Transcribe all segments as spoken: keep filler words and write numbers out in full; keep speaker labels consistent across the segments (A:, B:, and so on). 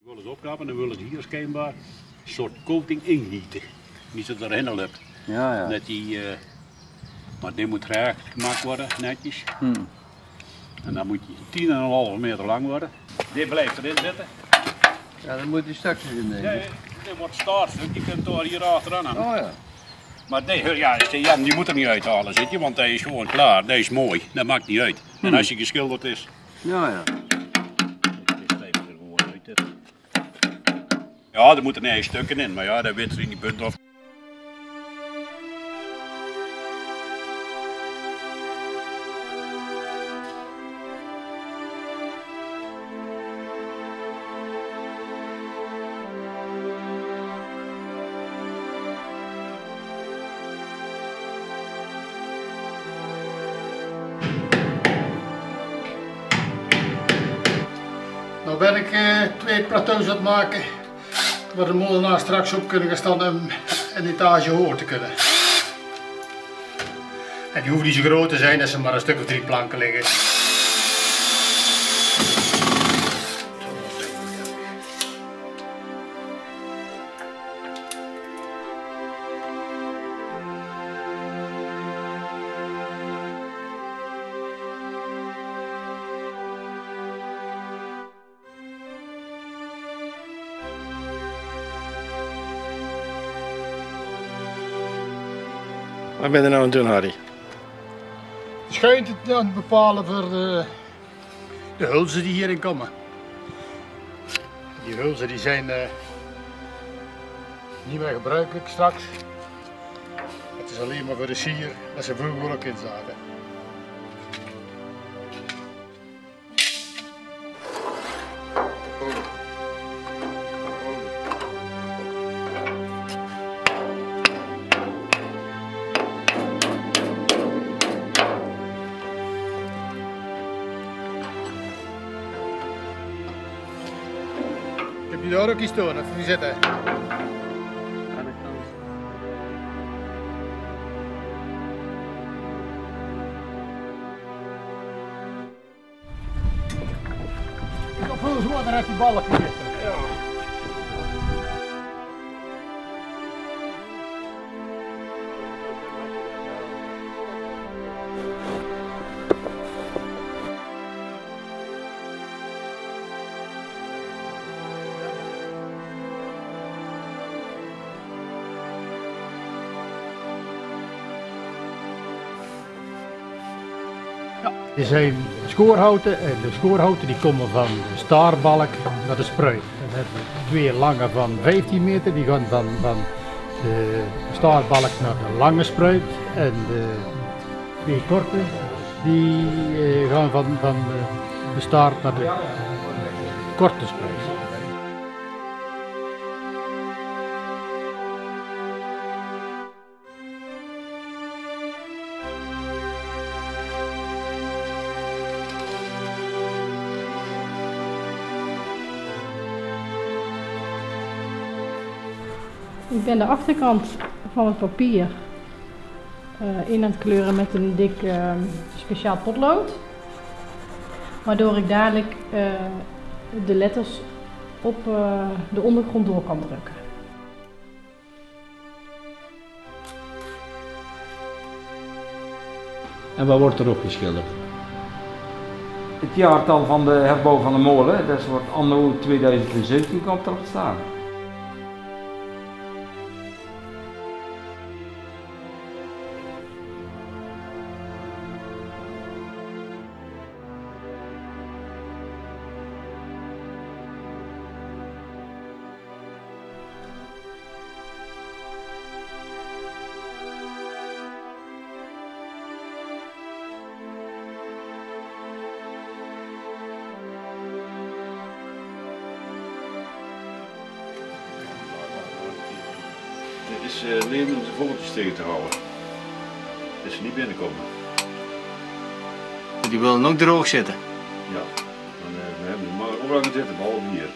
A: We willen het opknappen en dan willen ze hier schijnbaar een soort coating ingieten. Niet dat er erin loopt.
B: Ja, ja.
A: Dat die, uh, maar dit moet recht gemaakt worden, netjes.
B: Hmm.
A: En dan moet je tien komma vijf meter lang worden. Dit blijft erin zitten.
B: Ja, dan moet die stukjes in nemen.
A: Nee, dit wordt staarstuk, je kunt daar hier achteraan hangen.
B: Oh ja.
A: Maar deze, ja, Jan, die moet er niet uithalen, zit je, want hij is gewoon klaar. Deze is mooi, dat maakt niet uit. En als hij geschilderd is.
B: Ja, ja.
A: Ja, er moeten nee stukken in, maar ja, dat weet er in die punt of.
C: Nou ben ik uh, twee plateaus aan het maken waar de molenaar straks op kunnen gaan staan om een etage hoger te kunnen. En die hoeven niet zo groot te zijn, dat ze maar een stuk of drie planken liggen.
D: Wat ben je nou aan het doen, Harry?
C: Schijnt het aan het bepalen voor de, de hulzen die hierin komen. Die hulzen die zijn uh, niet meer gebruikelijk straks. Het is alleen maar voor de sier dat ze vroeger ook in zaten. Heb je daar ook iets staan, of wie zitten? Ik heb veel zwaarder uit die ballen gezeten. Ja. Er zijn schoorhouten en de schoorhouten die komen van de staarbalk naar de spruit. Dan hebben we twee lange van vijftien meter, die gaan van, van de staarbalk naar de lange spruit. En de twee korte die eh, gaan van, van de staart naar de korte spruit.
E: Ik ben de achterkant van het papier uh, in aan het kleuren met een dik uh, speciaal potlood. Waardoor ik dadelijk uh, de letters op uh, de ondergrond door kan drukken.
F: En wat wordt erop geschilderd? Het jaartal van de herbouw van de molen, dat wordt anno tweeduizend zeventien, komt erop staan.
A: Dit is uh, alleen om de vogeltjes tegen te houden. Dat ze niet binnenkomen.
B: Die willen ook droog zitten.
A: Ja, dan, uh, we hebben maar hoe lang zitten, behalve hier.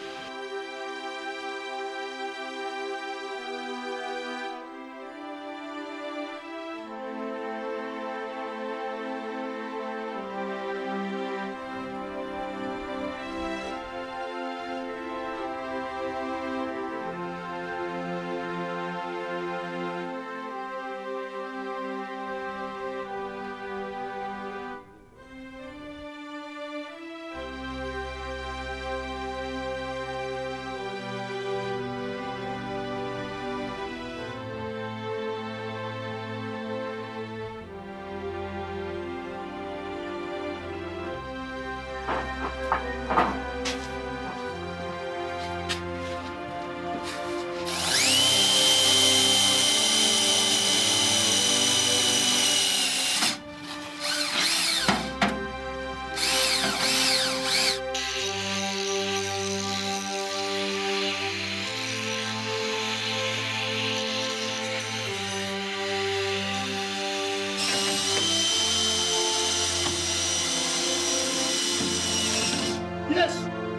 C: Yes!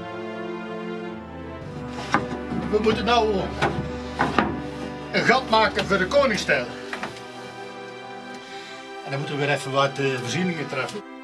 C: We moeten nou een gat maken voor de koningsstijl. En dan moeten we weer even wat uh, voorzieningen treffen.